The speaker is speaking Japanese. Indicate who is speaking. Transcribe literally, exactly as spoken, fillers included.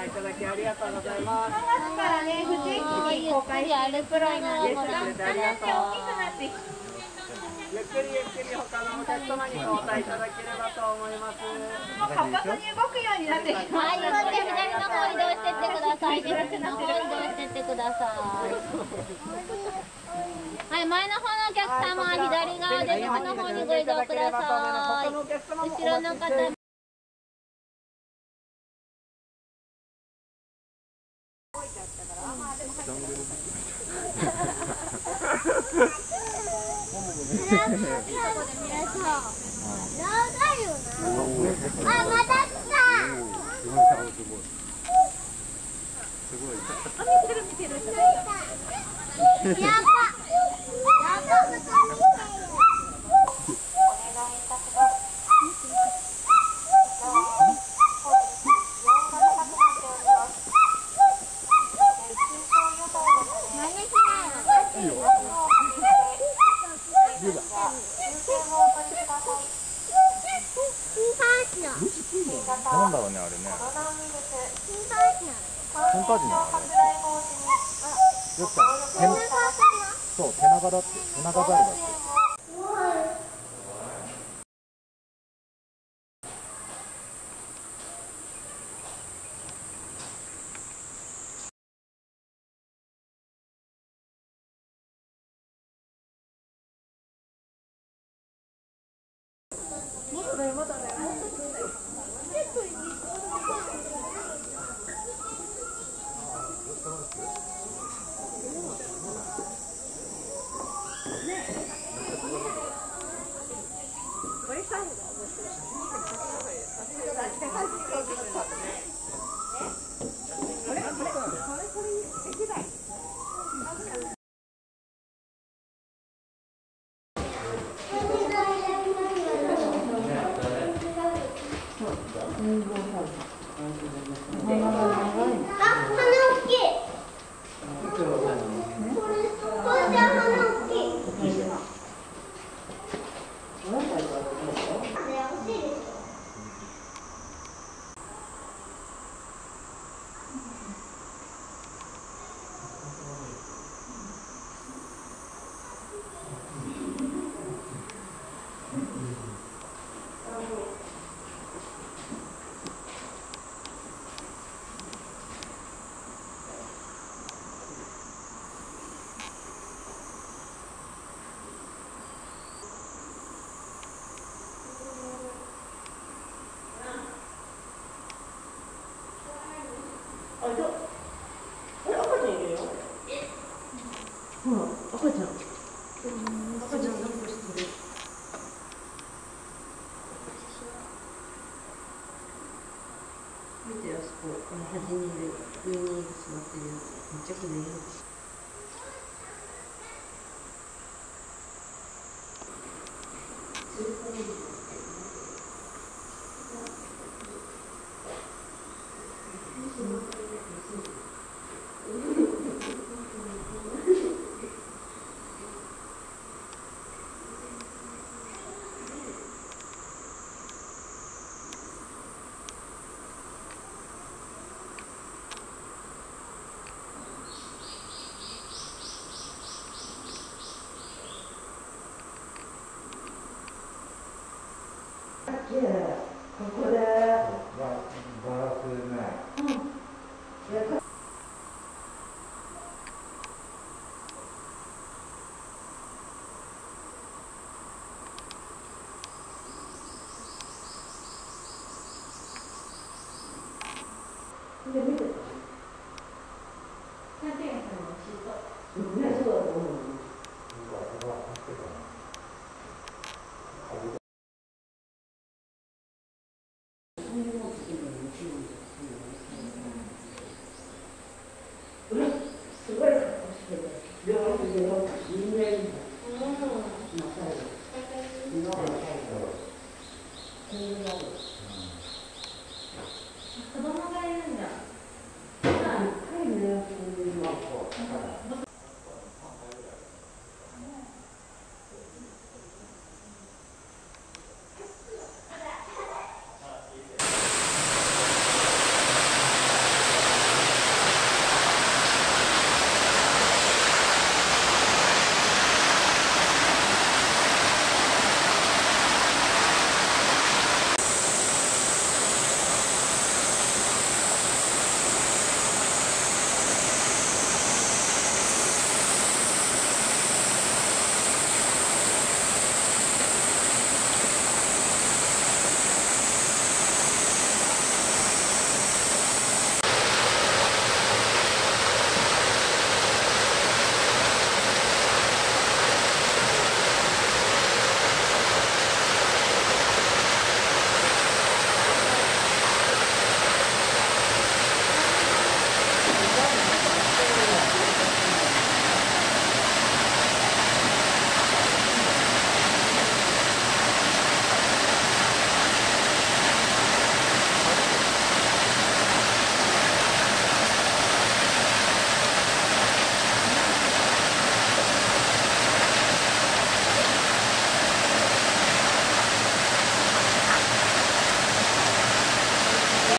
Speaker 1: 覧いただきありがとうございます。
Speaker 2: さんがつからね、不定期に公開しているプロイの動画がだんだん大きくなってきて、
Speaker 1: ゆっくりゆっくり他のお客様にご応対いただければと思います。
Speaker 2: もう活発に動くようになってきま
Speaker 3: はい、
Speaker 2: した
Speaker 3: それで
Speaker 2: ので、
Speaker 3: 左の方移動してってください。左の方移動してってください。はい、前の方のお客様は左側で右の方にご移動ください。後ろの方。あ、また来た。
Speaker 4: すごい。
Speaker 2: 見てる見てる。
Speaker 3: やば。
Speaker 4: なんだろうね、あれね。チンパンジーなのあれ。よくさ、テナそう、テナガだって、テナガザルだって。
Speaker 2: ここで。で見て。